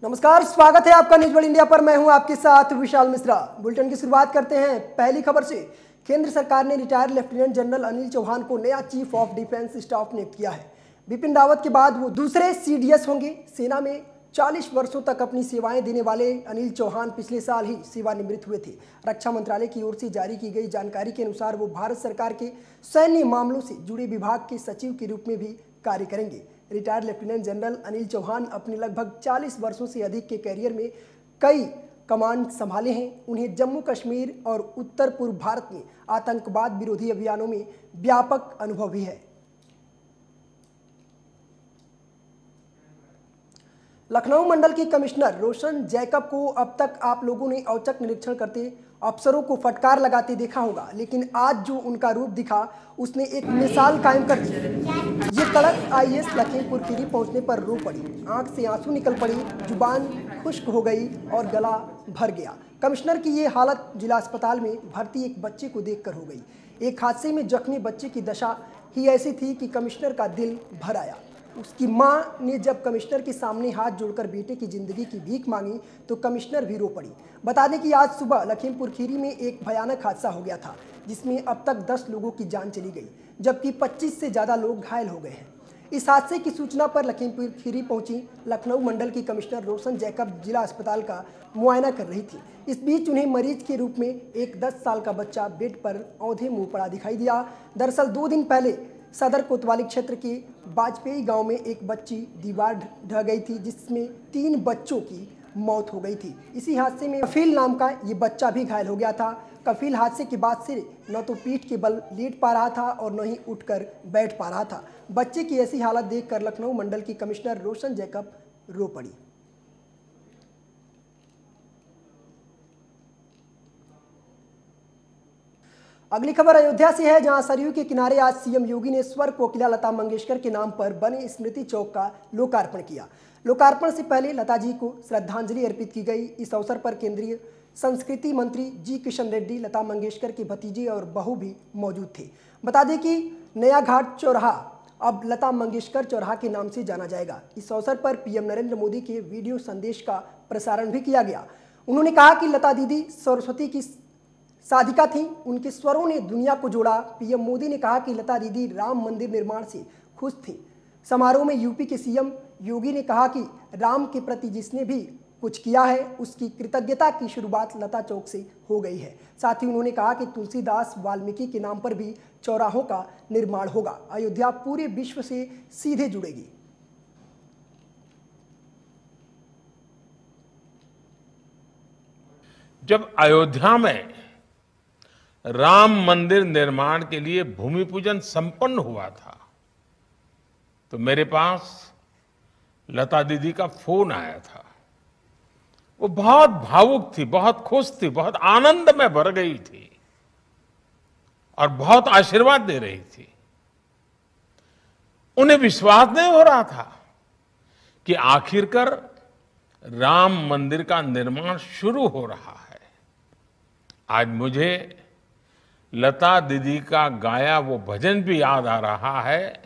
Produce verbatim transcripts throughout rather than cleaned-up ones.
नमस्कार, स्वागत है आपका न्यूज वर्ल्ड इंडिया पर। मैं हूं आपके साथ विशाल मिश्रा। बुलेटिन की शुरुआत करते हैं पहली खबर से। केंद्र सरकार ने retired lieutenant general Anil Chauhan को नया चीफ ऑफ डिफेंस स्टाफ नियुक्त किया है। बिपिन रावत के बाद वो दूसरे सीडीएस होंगे। सेना में चालीस वर्षों तक अपनी सेवाएं देने वाले अनिल चौहान पिछले साल ही सेवानिवृत्त हुए थे। रक्षा मंत्रालय की ओर से जारी की गई जानकारी के अनुसार वो भारत सरकार के सैन्य मामलों से जुड़े विभाग के सचिव के रूप में भी कार्य करेंगे। Retired lieutenant general Anil Chauhan अपने लगभग चालीस वर्षों से अधिक के करियर में कई कमांड संभाले हैं। उन्हें जम्मू कश्मीर और उत्तर पूर्व भारत में आतंकवाद विरोधी अभियानों में व्यापक अनुभव भी है। लखनऊ मंडल की कमिश्नर रोशन जैकब को अब तक आप लोगों ने औचक निरीक्षण करते अफसरों को फटकार लगाते देखा होगा, लेकिन आज जो उनका रूप दिखा उसने एक मिसाल कायम कर दी। ये कड़क आईएएस लखीमपुर खीरी पहुंचने पर रो पड़ी, आंख से आंसू निकल पड़ी, जुबान खुश्क हो गई और गला भर गया। कमिश्नर की ये हालत जिला अस्पताल में भर्ती एक बच्चे को देखकर हो गई। एक हादसे में जख्मी बच्चे की दशा ही ऐसी थी कि कमिश्नर का दिल भर आया। उसकी मां ने जब कमिश्नर के सामने हाथ जोड़कर बेटे की जिंदगी की भीख मांगी तो कमिश्नर भी रो पड़ी। बता दें कि आज सुबह लखीमपुर खीरी में एक भयानक हादसा हो गया था, जिसमें अब तक दस लोगों की जान चली गई, जबकि पच्चीस से ज़्यादा लोग घायल हो गए हैं। इस हादसे की सूचना पर लखीमपुर खीरी पहुंची लखनऊ मंडल की कमिश्नर रोशन जैकब जिला अस्पताल का मुआयना कर रही थी। इस बीच उन्हें मरीज के रूप में एक दस साल का बच्चा बेड पर औंधे मुंह पड़ा दिखाई दिया। दरअसल दो दिन पहले सदर कोतवाली क्षेत्र के बाजपेयी गांव में एक बच्ची दीवार ढह गई थी, जिसमें तीन बच्चों की मौत हो गई थी। इसी हादसे में कफील नाम का ये बच्चा भी घायल हो गया था। कफील हादसे के बाद से न तो पीठ के बल लेट पा रहा था और न ही उठकर बैठ पा रहा था। बच्चे की ऐसी हालत देखकर लखनऊ मंडल की कमिश्नर रोशन जैकब रो पड़ी। अगली खबर अयोध्या से है, जहां सरयू के किनारे आज सीएम योगी ने स्वर कोकिला लता मंगेशकर के नाम पर बने स्मृति चौक का लोकार्पण किया। लोकार्पण से पहले लता जी को श्रद्धांजलि अर्पित की गई। इस अवसर पर केंद्रीय संस्कृति मंत्री जी किशन रेड्डी, लता मंगेशकर के भतीजे और बहू भी मौजूद थे। बता दें कि नया घाट चौराहा अब लता मंगेशकर चौराहा के नाम से जाना जाएगा। इस अवसर पर पीएम नरेंद्र मोदी के वीडियो संदेश का प्रसारण भी किया गया। उन्होंने कहा कि लता दीदी सरस्वती की साधिका थी, उनके स्वरों ने दुनिया को जोड़ा। पीएम मोदी ने कहा कि लता दीदी राम मंदिर निर्माण से खुश थी। समारोह में यूपी के सीएम योगी ने कहा कि राम के प्रति जिसने भी कुछ किया है उसकी कृतज्ञता की शुरुआत लता चौक से हो गई है। साथ ही उन्होंने कहा कि तुलसीदास वाल्मीकि के नाम पर भी चौराहों का निर्माण होगा। अयोध्या पूरे विश्व से सीधे जुड़ेगी। जब अयोध्या में राम मंदिर निर्माण के लिए भूमि पूजन संपन्न हुआ था तो मेरे पास लता दीदी का फोन आया था। वो बहुत भावुक थी, बहुत खुश थी, बहुत आनंद में भर गई थी और बहुत आशीर्वाद दे रही थी। उन्हें विश्वास नहीं हो रहा था कि आखिरकार राम मंदिर का निर्माण शुरू हो रहा है। आज मुझे लता दीदी का गाया वो भजन भी याद आ रहा है,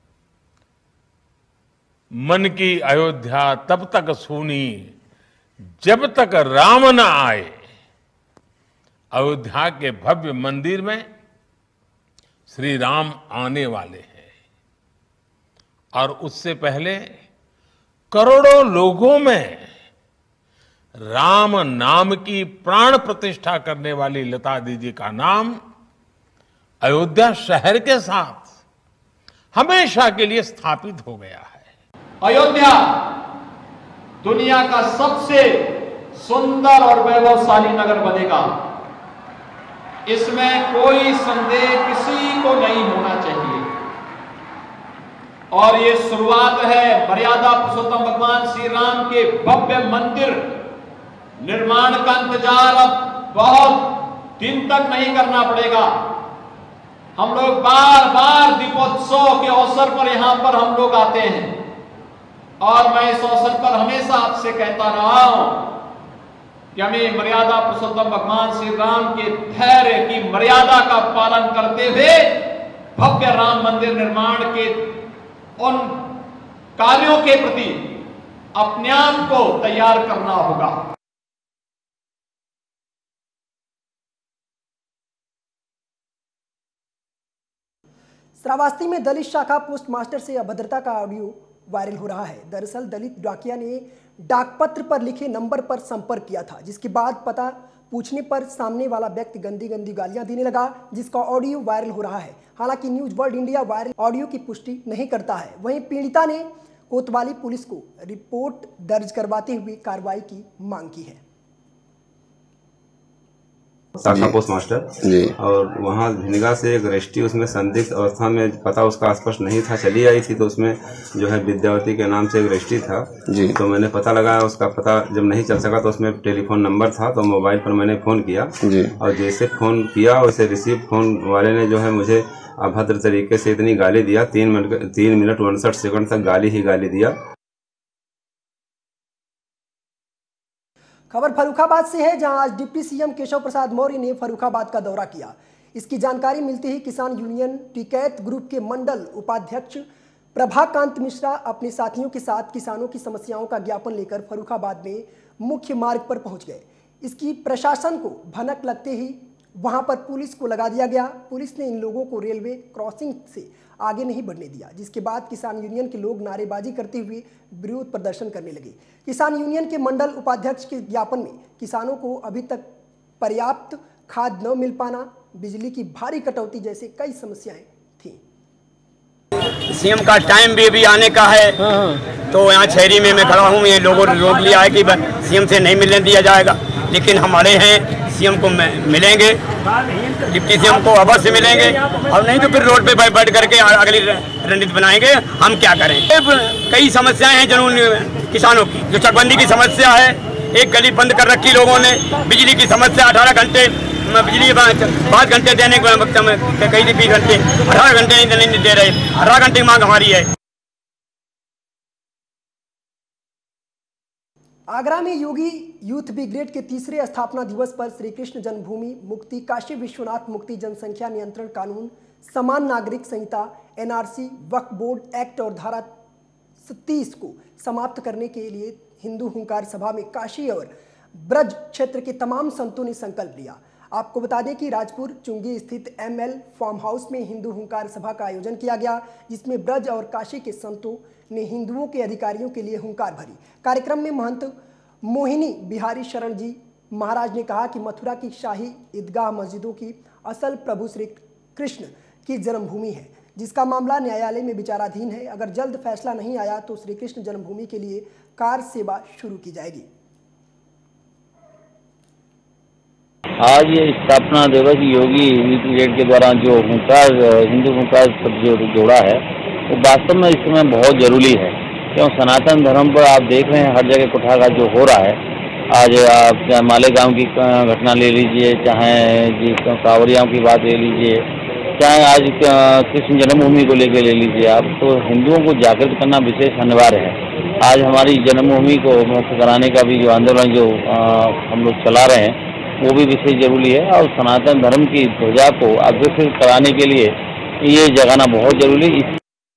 मन की अयोध्या तब तक सूनी जब तक राम न आए। अयोध्या के भव्य मंदिर में श्री राम आने वाले हैं और उससे पहले करोड़ों लोगों में राम नाम की प्राण प्रतिष्ठा करने वाली लता दीदी का नाम अयोध्या शहर के साथ हमेशा के लिए स्थापित हो गया है। अयोध्या दुनिया का सबसे सुंदर और वैभवशाली नगर बनेगा, इसमें कोई संदेह किसी को नहीं होना चाहिए। और ये शुरुआत है मर्यादा पुरुषोत्तम भगवान श्री राम के भव्य मंदिर निर्माण का इंतजार अब बहुत दिन तक नहीं करना पड़ेगा। हम लोग बार बार दीपोत्सव के अवसर पर यहां पर हम लोग आते हैं और मैं इस अवसर पर हमेशा आपसे कहता रहा हूं कि हमें मर्यादा पुरुषोत्तम भगवान श्री राम के धैर्य की मर्यादा का पालन करते हुए भव्य राम मंदिर निर्माण के उन कार्यों के प्रति अपने आप को तैयार करना होगा। श्रावस्ती में दलित शाखा पोस्टमास्टर से अभद्रता का ऑडियो वायरल हो रहा है। दरअसल दलित डाकिया ने डाकपत्र पर लिखे नंबर पर संपर्क किया था, जिसके बाद पता पूछने पर सामने वाला व्यक्ति गंदी गंदी गालियां देने लगा, जिसका ऑडियो वायरल हो रहा है। हालांकि news world India viral audio की पुष्टि नहीं करता है। वहीं पीड़िता ने कोतवाली पुलिस को रिपोर्ट दर्ज करवाते हुए कार्रवाई की मांग की है। शाखा पोस्ट मास्टर और वहाँ भिनगा से एक रेस्टी उसमें संदिग्ध अवस्था में, पता उसका स्पष्ट नहीं था, चली आई थी, तो उसमें जो है विद्यावती के नाम से एक रेस्टी था जी। तो मैंने पता लगाया, उसका पता जब नहीं चल सका तो उसमें टेलीफोन नंबर था, तो मोबाइल पर मैंने फोन किया जी। और जैसे फोन किया वैसे रिसीव फोन वाले ने जो है मुझे अभद्र तरीके से इतनी गाली दिया, तीन मिनट तीन मिनट उनसठ सेकंड तक गाली ही गाली दिया। खबर फर्रुखाबाद से है, जहां आज डिप्टी सीएम केशव प्रसाद मौर्य ने फर्रुखाबाद का दौरा किया। इसकी जानकारी मिलते ही किसान यूनियन टिकैत ग्रुप के मंडल उपाध्यक्ष प्रभाकांत मिश्रा अपने साथियों के साथ किसानों की समस्याओं का ज्ञापन लेकर फर्रुखाबाद में मुख्य मार्ग पर पहुंच गए। इसकी प्रशासन को भनक लगते ही वहां पर पुलिस को लगा दिया गया। पुलिस ने इन लोगों को रेलवे क्रॉसिंग से आगे नहीं बढ़ने दिया, जिसके बाद किसान यूनियन के लोग नारेबाजी करते हुए विरोध प्रदर्शन करने लगे। किसान यूनियन के मंडल उपाध्यक्ष के ज्ञापन में किसानों को अभी तक पर्याप्त खाद न मिल पाना, बिजली की भारी कटौती जैसे कई समस्याएं थीं। सीएम का टाइम भी अभी आने का है, तो यहाँ शहरी में मैं खड़ा हूँ, ये लोगों ने रोक लिया है कि सीएम से नहीं मिलने दिया जाएगा, लेकिन हमारे हैं सीएम को मिलेंगे, डिप्टी सीएम को अवश्य मिलेंगे, और नहीं तो फिर रोड पे बैठ बैठ करके अगली रणनीति बनाएंगे। हम क्या करें, कई समस्याएं हैं जनून किसानों की, जो चकबंदी की समस्या है, एक गली बंद कर रखी लोगों ने, बिजली की समस्या, अठारह घंटे बिजली पाँच घंटे देने को कई बीस घंटे अठारह घंटे नहीं दे रहे, अठारह घंटे की मांग हमारी है। आगरा में योगी यूथ ब्रिगेड के तीसरे स्थापना दिवस पर श्री कृष्ण जन्मभूमि मुक्ति काशी विश्वनाथ मुक्ति जनसंख्या नियंत्रण कानून, समान नागरिक संहिता, एनआरसी, वक्फ बोर्ड एक्ट और धारा तीस को समाप्त करने के लिए हिंदू हुंकार सभा में काशी और ब्रज क्षेत्र के तमाम संतों ने संकल्प लिया। आपको बता दें कि राजपुर चुंगी स्थित एमएल फार्म हाउस में हिंदू हुंकार सभा का आयोजन किया गया, जिसमें ब्रज और काशी के संतों ने हिंदुओं के अधिकारियों के लिए हुंकार भरी। कार्यक्रम में महंत मोहिनी बिहारी शरण जी महाराज ने कहा कि मथुरा की शाही ईदगाह मस्जिदों की असल प्रभु श्री कृष्ण की जन्मभूमि है, जिसका मामला न्यायालय में विचाराधीन है। अगर जल्द फैसला नहीं आया तो श्री कृष्ण जन्मभूमि के लिए कार सेवा शुरू की जाएगी। आज ये स्थापना दिवस योगी यूथ ब्रिगेड के द्वारा जो हुंकार हिंदू हुंकार शब्द जो जोड़ा है, वो वास्तव में इस समय बहुत जरूरी है, क्यों सनातन धर्म पर आप देख रहे हैं हर जगह कुठाघात जो हो रहा है। आज आप चाहे मालेगांव की घटना ले लीजिए, चाहे जी कांवरियाओं की बात ले लीजिए, चाहे आज कृष्ण जन्मभूमि को लेकर ले लीजिए आप, तो हिंदुओं को जागृत करना विशेष अनिवार्य है। आज हमारी जन्मभूमि को मुक्त कराने का भी जो आंदोलन जो आ, हम लोग चला रहे हैं, वो भी विशेष जरूरी है, और सनातन धर्म की ध्वजा को अग्रसर कराने के लिए ये जगाना बहुत जरूरी है।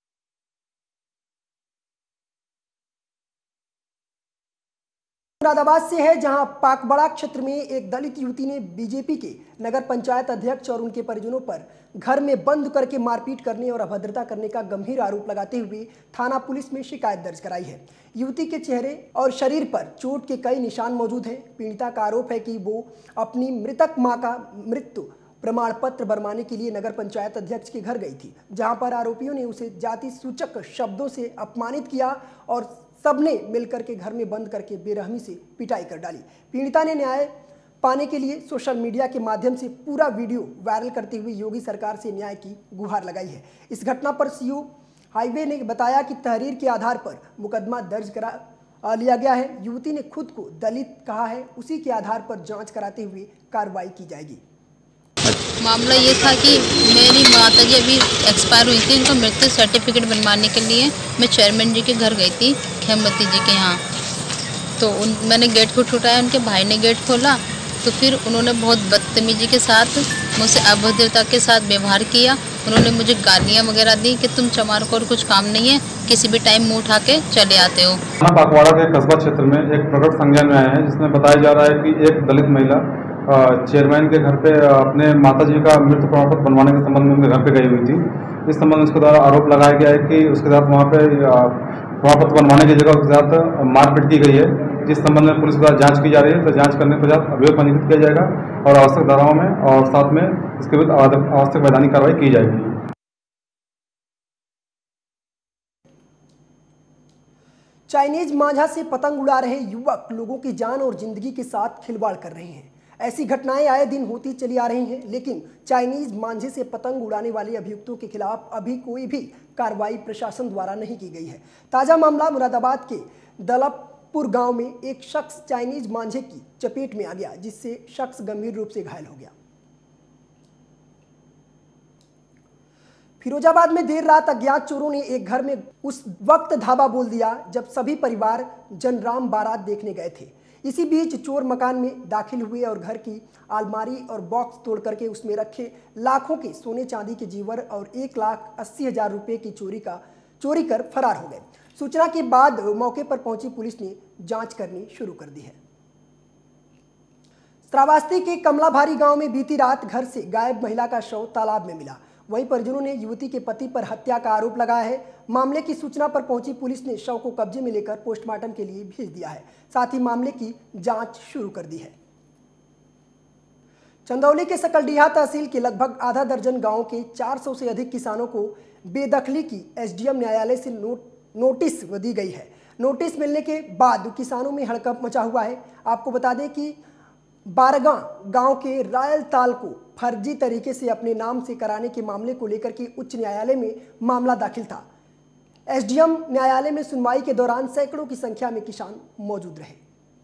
मुरादाबाद से है, जहां पाकबड़ा क्षेत्र में एक दलित युवती ने बीजेपी के नगर पंचायत अध्यक्ष और उनके परिजनों पर घर में बंद करके मारपीट करने और अभद्रता करने का गंभीर आरोप लगाते हुए थाना पुलिस में शिकायत दर्ज कराई है। युवती के चेहरे और शरीर पर चोट के कई निशान मौजूद हैं। पीड़िता का आरोप है कि वो अपनी मृतक मां का मृत्यु प्रमाण पत्र बनवाने के लिए नगर पंचायत अध्यक्ष के घर गई थी, जहां पर आरोपियों ने उसे जाति सूचक शब्दों से अपमानित किया और सबने मिलकर के घर में बंद करके बेरहमी से पिटाई कर डाली। पीड़िता ने न्याय पाने के लिए सोशल मीडिया के माध्यम से पूरा वीडियो वायरल करते हुए योगी सरकार से न्याय की गुहार लगाई है। इस घटना पर सीओ हाईवे ने बताया कि तहरीर के आधार पर मुकदमा दर्ज करा लिया गया है। युवती ने खुद को दलित कहा है, उसी के आधार पर जांच कराते हुए कार्रवाई की जाएगी। मामला ये था कि मेरी माता जी अभी एक्सपायर हुई थी, उनका मृत्यु सर्टिफिकेट बनवाने के लिए मैं चेयरमैन जी के घर गई थी, खेमवती जी के यहाँ। तो उन मैंने गेट को ठुठाया, उनके भाई ने गेट खोला, तो फिर उन्होंने बहुत बदतमीजी के साथ मुझसे अभद्रता के साथ व्यवहार किया उन्होंने मुझे गालियाँ वगैरह दी कि तुम चमार को और कुछ काम नहीं है, किसी भी टाइम मुँह उठा के चले आते हो। थाना बागवाड़ा के कस्बा क्षेत्र में एक प्रकट संज्ञान में आया है जिसमें बताया जा रहा है कि एक दलित महिला चेयरमैन के घर पे अपने माताजी का मृत्यु प्रमाण पत्र बनवाने के संबंध में उनके घर पे गई हुई थी। इस संबंध में उसके द्वारा आरोप लगाया गया है कि उसके साथ वहाँ पे प्रमाण पत्र बनवाने की जगह उसके साथ मारपीट की गई है, जिस संबंध में पुलिस द्वारा जांच की जा रही है। तो जांच करने के बाद अभियोग पंजीकृत किया जाएगा और आवश्यक धाराओं में और साथ में इसके विरुद्ध आवश्यक वैधानिक कार्रवाई की जाएगी। चाइनीज मांझा से पतंग उड़ा रहे युवक लोगों की जान और जिंदगी के साथ खिलवाड़ कर रहे हैं। ऐसी घटनाएं आए दिन होती चली आ रही हैं, लेकिन चाइनीज मांझे से पतंग उड़ाने वाले अभियुक्तों के खिलाफ अभी कोई भी कार्रवाई प्रशासन द्वारा नहीं की गई है। ताजा मामला मुरादाबाद के दलपपुर गांव में एक शख्स चाइनीज मांझे की चपेट में आ गया, जिससे शख्स गंभीर रूप से घायल हो गया। फिरोजाबाद में देर रात अज्ञात चोरों ने एक घर में उस वक्त धावा बोल दिया जब सभी परिवार जनराम बारात देखने गए थे। इसी बीच चोर मकान में दाखिल हुए और घर की अलमारी और बॉक्स तोड़ करके उसमें रखे लाखों के सोने चांदी के जीवर और एक लाख अस्सी हजार रुपये की चोरी का चोरी कर फरार हो गए। सूचना के बाद मौके पर पहुंची पुलिस ने जांच करनी शुरू कर दी है। श्रावस्ती के कमलाभारी गांव में बीती रात घर से गायब महिला का शव तालाब में मिला। वहीं परिजनों ने युवती के पति पर हत्या का आरोप लगाया है। मामले की सूचना पर पहुंची पुलिस ने शव को कब्जे में लेकर पोस्टमार्टम के लिए भेज दिया है। साथ ही मामले की जांच शुरू कर दी है। चंदौली के सकलडीहा तहसील के लगभग आधा दर्जन गांवों के चार सौ से अधिक किसानों को बेदखली की एसडीएम न्यायालय से नोट नोटिस दी गई है। नोटिस मिलने के बाद किसानों में हड़कंप मचा हुआ है। आपको बता दें कि बारगां गांव के रायल ताल को फर्जी तरीके से अपने नाम से कराने के मामले को लेकर के उच्च न्यायालय में मामला दाखिल था। एसडीएम न्यायालय में सुनवाई के दौरान सैकड़ों की संख्या में किसान मौजूद रहे।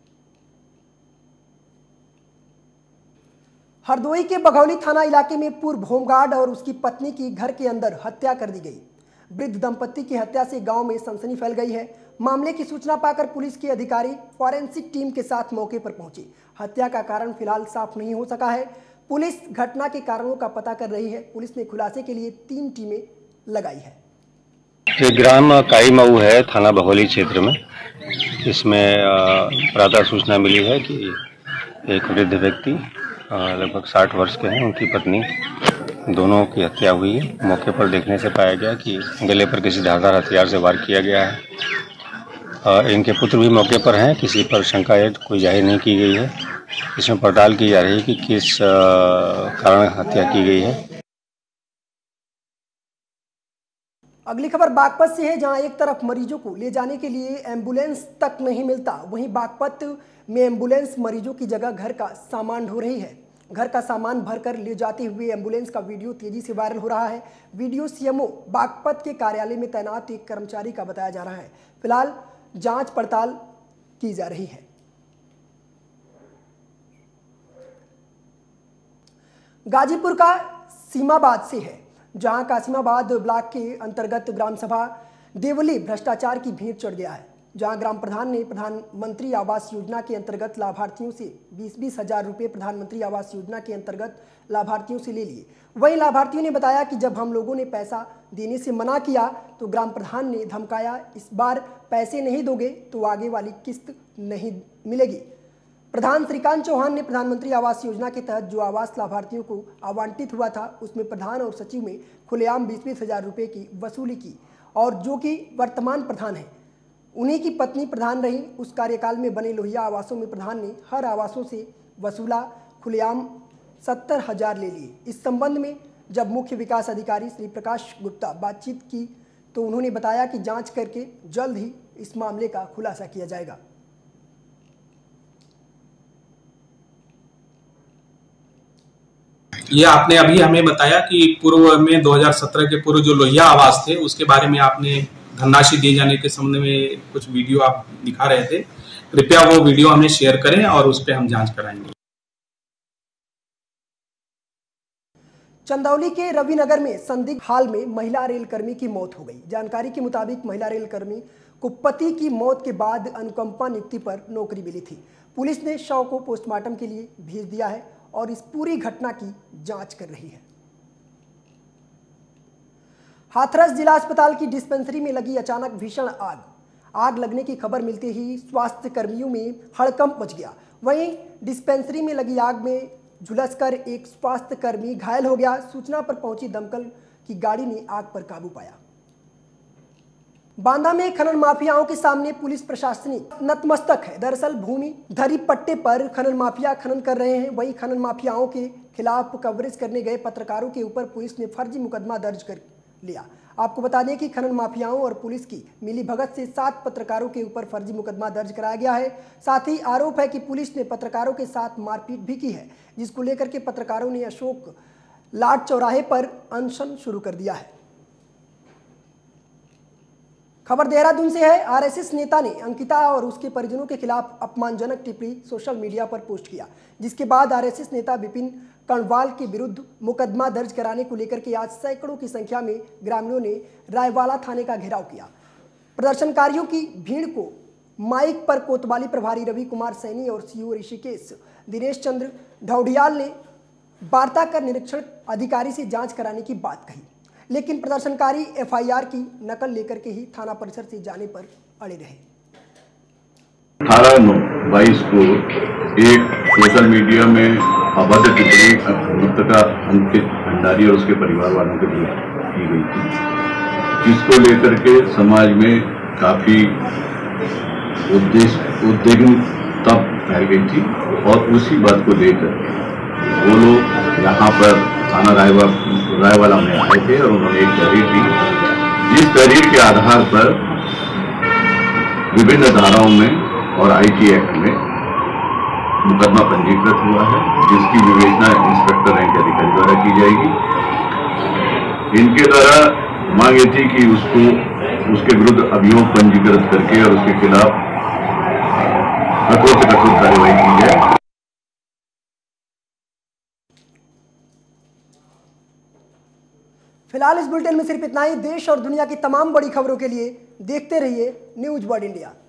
हरदोई के बघौली थाना इलाके में पूर्व होमगार्ड और उसकी पत्नी की घर के अंदर हत्या कर दी गई। वृद्ध दंपत्ति की हत्या से गांव में सनसनी फैल गई है। मामले की सूचना पाकर पुलिस के अधिकारी फॉरेंसिक टीम के साथ मौके पर पहुंचे। हत्या का कारण फिलहाल साफ नहीं हो सका है। पुलिस घटना के कारणों का पता कर रही है। पुलिस ने खुलासे के लिए तीन टीमें लगाई है। ये ग्राम काई मऊ है, थाना बघौली क्षेत्र में। इसमें प्रातः सूचना मिली है कि एक वृद्ध व्यक्ति लगभग साठ वर्ष के हैं, उनकी पत्नी, दोनों की हत्या हुई है। मौके पर देखने से पाया गया कि गले पर किसी धारदार हथियार से वार किया गया है। इनके पुत्र भी मौके पर हैं। किसी पर शंका कोई जाहिर नहीं की गई है। इसमें पड़ताल की जा रही है कि किस कारण हत्या की गई है। अगली खबर बागपत से है, जहां एक तरफ मरीजों को ले जाने के लिए एम्बुलेंस तक नहीं मिलता, वहीं बागपत में एम्बुलेंस मरीजों की जगह घर का सामान ढो रही है। घर का सामान भरकर ले जाते हुए एम्बुलेंस का वीडियो तेजी से वायरल हो रहा है। वीडियो सीएमओ बागपत के कार्यालय में तैनात एक कर्मचारी का बताया जा रहा है। फिलहाल जांच पड़ताल की जा रही है। गाजीपुर का सीमाबाद से है, जहां कासिमाबाद ब्लॉक के अंतर्गत ग्राम सभा देवली भ्रष्टाचार की भीड़ चढ़ गया है। जहां ग्राम प्रधान ने प्रधानमंत्री आवास योजना के अंतर्गत लाभार्थियों से बीस बीस हजार रुपये प्रधानमंत्री आवास योजना के अंतर्गत लाभार्थियों से ले लिए। वहीं लाभार्थियों ने बताया कि जब हम लोगों ने पैसा देने से मना किया तो ग्राम प्रधान ने धमकाया, इस बार पैसे नहीं दोगे तो आगे वाली किस्त नहीं मिलेगी। प्रधान श्रीकांत चौहान ने प्रधानमंत्री आवास योजना के तहत जो आवास लाभार्थियों को आवंटित हुआ था उसमें प्रधान और सचिव में खुलेआम बीस बीस हजार रुपये की वसूली की, और जो कि वर्तमान प्रधान है उन्हीं की पत्नी प्रधान रही। उस कार्यकाल में बने लोहिया आवासों में प्रधान ने हर आवासों से वसूला खुलेआम सत्तर हजार ले लिए। इस संबंध में जब मुख्य विकास अधिकारी श्री प्रकाश गुप्ता बातचीत की तो उन्होंने बताया कि जांच करके जल्द ही इस मामले का खुलासा किया जाएगा। ये आपने अभी हमें बताया कि पूर्व में दो हज़ार सत्रह के पूर्व जो लोहिया आवास थे उसके बारे में आपने धनराशि दिए जाने के संबंध में कुछ वीडियो आप दिखा रहे थे। कृपया वो वीडियो हमें शेयर करें और उस पर हम जांच कराएंगे। चंदौली के रविनगर में संदिग्ध हाल में महिला रेलकर्मी की मौत हो गई। जानकारी के मुताबिक महिला रेलकर्मी को पति की मौत के बाद अनुकंपा नियुक्ति पर नौकरी मिली थी। पुलिस ने शव को पोस्टमार्टम के लिए भेज दिया है और इस पूरी घटना की जांच कर रही है। हाथरस जिला अस्पताल की डिस्पेंसरी में लगी अचानक भीषण आग। आग लगने की खबर मिलते ही स्वास्थ्य कर्मियों में हड़कंप मच गया। वहीं डिस्पेंसरी में लगी आग में झुलसकर एक स्वास्थ्य कर्मी घायल हो गया। सूचना पर पहुंची दमकल की गाड़ी ने आग पर काबू पाया। बांदा में खनन माफियाओं के सामने पुलिस प्रशासनिक नतमस्तक है। दरअसल भूमि धरी पट्टे पर खनन माफिया खनन कर रहे हैं। वहीं खनन माफियाओं के खिलाफ कवरेज करने गए पत्रकारों के ऊपर पुलिस ने फर्जी मुकदमा दर्ज कर लिया। आपको बता दें कि खनन माफियाओं और पुलिस की मिलीभगत से सात पत्रकारों के ऊपर फर्जी मुकदमा दर्ज कराया गया है। साथ ही आरोप है कि पुलिस ने पत्रकारों के साथ मारपीट भी की है, जिसको लेकर के पत्रकारों ने अशोक लाट चौराहे पर अनशन शुरू कर दिया है। खबर देहरादून से है। आरएसएस नेता ने अंकिता और उसके परिजनों के खिलाफ अपमानजनक टिप्पणी सोशल मीडिया पर पोस्ट किया, जिसके बाद आरएसएस नेता विपिन कर्णवाल के विरुद्ध मुकदमा दर्ज कराने को लेकर के आज सैकड़ों की संख्या में ग्रामीणों ने रायवाला थाने का घेराव किया। प्रदर्शनकारियों की भीड़ को माइक पर कोतवाली प्रभारी रवि कुमार सैनी और सीओ ऋषिकेश दिनेश चंद्र ढौडियाल ने वार्ता कर निरीक्षण अधिकारी से जांच कराने की बात कही, लेकिन प्रदर्शनकारी एफआईआर की नकल लेकर के ही थाना परिसर से जाने पर अड़े रहे। अठारह नौ बाईस को एक सोशल मीडिया में अभद्र टिप्पणी मृतका अंकित भंडारी और उसके परिवार वालों के विरुद्ध की गई थी, जिसको लेकर के समाज में काफी उद्विग्नता फैल गई थी और उसी बात को लेकर वो लोग यहाँ पर थाना रायवाला में आए थे और उन्होंने एक तहरीर दी, जिस तहरीर के आधार पर विभिन्न धाराओं में और आईटी एक्ट में मुकदमा पंजीकृत हुआ है, जिसकी विवेचना इंस्पेक्टर रैंक के अधिकारी द्वारा की जाएगी। इनके द्वारा मांग ये थी कि उसको उसके विरुद्ध अभियोग पंजीकृत करके और उसके खिलाफ कठोर से कठोर कार्रवाई की जाए। फिलहाल इस बुलेटिन में सिर्फ इतना ही। देश और दुनिया की तमाम बड़ी खबरों के लिए देखते रहिए न्यूज वर्ल्ड इंडिया।